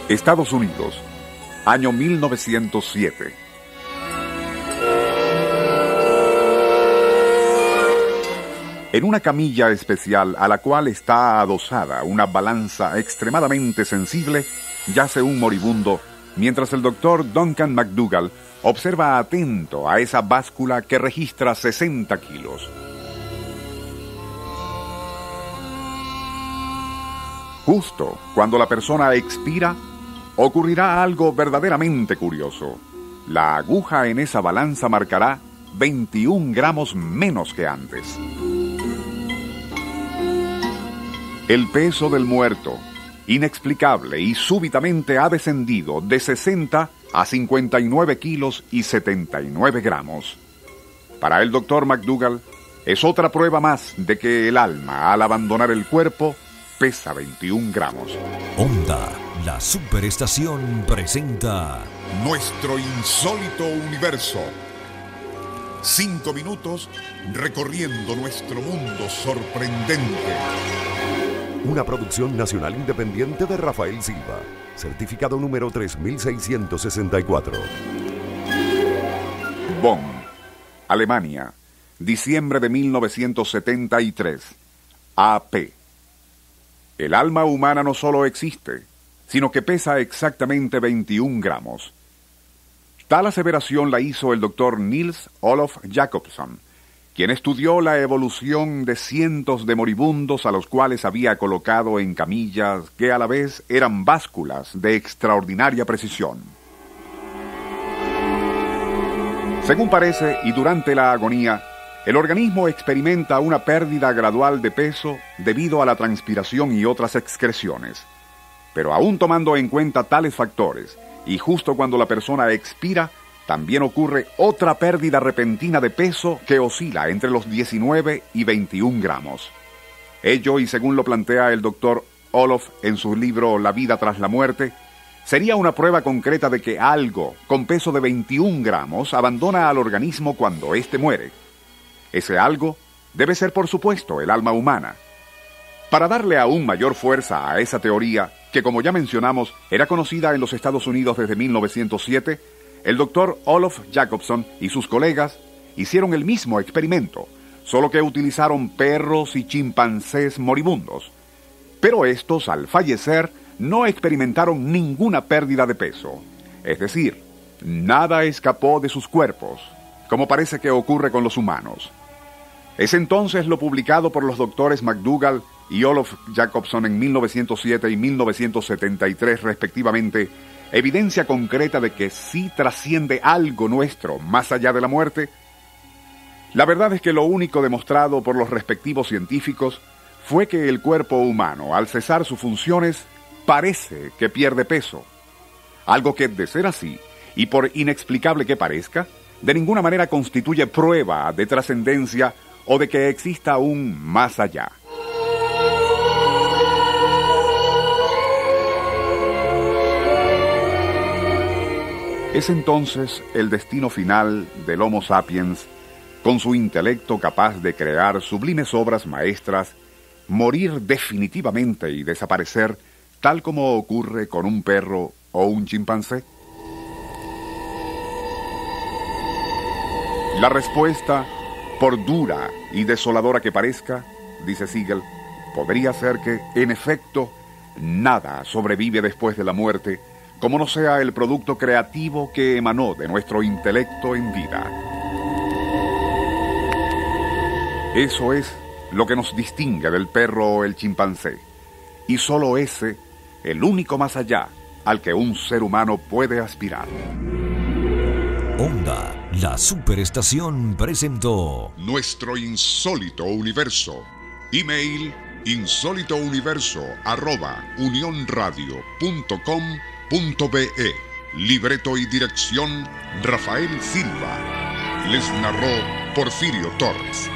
Estados Unidos, año 1907. En una camilla especial a la cual está adosada una balanza extremadamente sensible, yace un moribundo, mientras el doctor Duncan McDougall observa atento a esa báscula que registra 60 kilos. Justo cuando la persona expira, ocurrirá algo verdaderamente curioso. La aguja en esa balanza marcará 21 gramos menos que antes. El peso del muerto, inexplicable y súbitamente ha descendido de 60 a 59 kilos y 79 gramos. Para el doctor McDougall, es otra prueba más de que el alma, al abandonar el cuerpo, pesa 21 gramos. Onda, la superestación presenta Nuestro insólito universo. 5 minutos recorriendo nuestro mundo sorprendente. Una producción nacional independiente de Rafael Silva. Certificado número 3664. Bonn, Alemania, diciembre de 1973. AP. El alma humana no solo existe, sino que pesa exactamente 21 gramos. Tal aseveración la hizo el doctor Niels Olof Jacobson, quien estudió la evolución de cientos de moribundos a los cuales había colocado en camillas que a la vez eran básculas de extraordinaria precisión. Según parece, y durante la agonía, el organismo experimenta una pérdida gradual de peso debido a la transpiración y otras excreciones. Pero aún tomando en cuenta tales factores, y justo cuando la persona expira, también ocurre otra pérdida repentina de peso que oscila entre los 19 y 21 gramos. Ello, y según lo plantea el doctor Olof en su libro La vida tras la muerte, sería una prueba concreta de que algo con peso de 21 gramos abandona al organismo cuando éste muere. Ese algo debe ser, por supuesto, el alma humana. Para darle aún mayor fuerza a esa teoría, que como ya mencionamos, era conocida en los Estados Unidos desde 1907, el doctor Olof Jacobson y sus colegas hicieron el mismo experimento, solo que utilizaron perros y chimpancés moribundos. Pero estos, al fallecer, no experimentaron ninguna pérdida de peso. Es decir, nada escapó de sus cuerpos, como parece que ocurre con los humanos. Es entonces lo publicado por los doctores McDougall y Olof Jacobson en 1907 y 1973 respectivamente, evidencia concreta de que sí trasciende algo nuestro más allá de la muerte. La verdad es que lo único demostrado por los respectivos científicos fue que el cuerpo humano, al cesar sus funciones, parece que pierde peso. Algo que, de ser así, y por inexplicable que parezca, de ninguna manera constituye prueba de trascendencia o de que exista un más allá. Es entonces el destino final del Homo sapiens, con su intelecto capaz de crear sublimes obras maestras, morir definitivamente y desaparecer, tal como ocurre con un perro o un chimpancé. La respuesta, por dura y desoladora que parezca, dice Siegel, podría ser que, en efecto, nada sobrevive después de la muerte, como no sea el producto creativo que emanó de nuestro intelecto en vida. Eso es lo que nos distingue del perro o el chimpancé, y solo ese, el único más allá al que un ser humano puede aspirar. Onda, la superestación presentó Nuestro insólito universo. Email insólitouniverso@unionradio.com.be. Libreto y dirección Rafael Silva. Les narró Porfirio Torres.